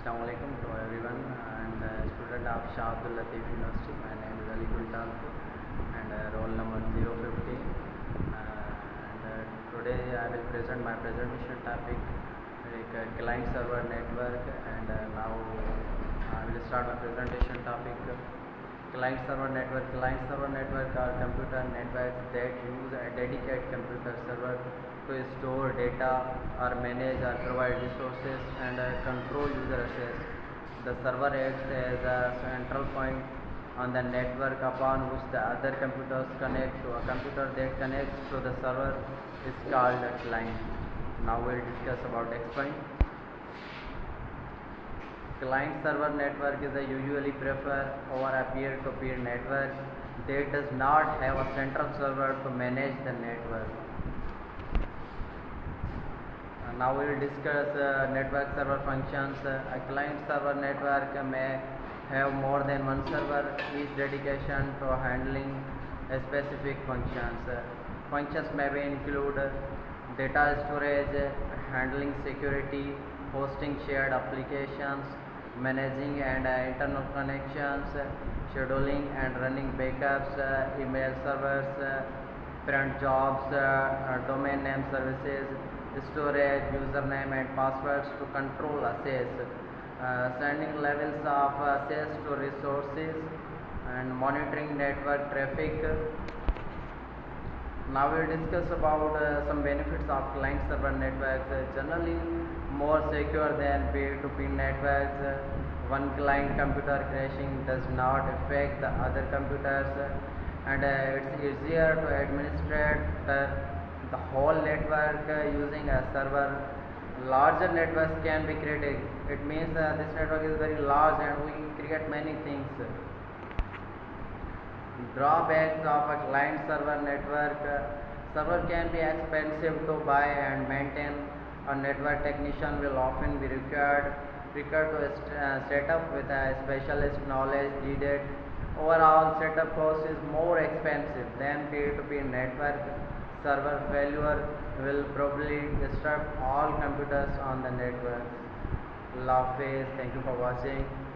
Assalamualaikum to everyone and student of Shah Abdul Latif University. My name is Ali Gultan and roll number 050. Today I will present my presentation topic like client server network and now I will start my presentation topic. Client server network. Client server network are computer networks that use a dedicated computer server to store data or manage or provide resources and control user access. The server acts as a central point on the network upon which the other computers connect to. A computer that connects to the server is called a client. Now we will discuss about explain. Client server network is a usually preferred over a peer-to-peer network that does not have a central server to manage the network. Now we will discuss network server functions. A client server network may have more than one server, each dedication to handling a specific functions. Functions may include data storage, handling security, hosting shared applications, managing and internal connections, scheduling and running backups, email servers, parent jobs, domain name services, storage, username and passwords to control access, sending levels of access to resources and monitoring network traffic. Now we will discuss about some benefits of client server networks. Generally more secure than peer-to-peer networks. One client computer crashing does not affect the other computers and it's easier to administrate the whole network using a server. Larger networks can be created. It means this network is very large and we create many things. Drawbacks of a client server network. Server can be expensive to buy and maintain. A network technician will often be required to set up with a specialist knowledge needed. Overall setup cost is more expensive than peer-to-peer network. Server failure will probably disrupt all computers on the network. Allah Hafiz. Thank you for watching.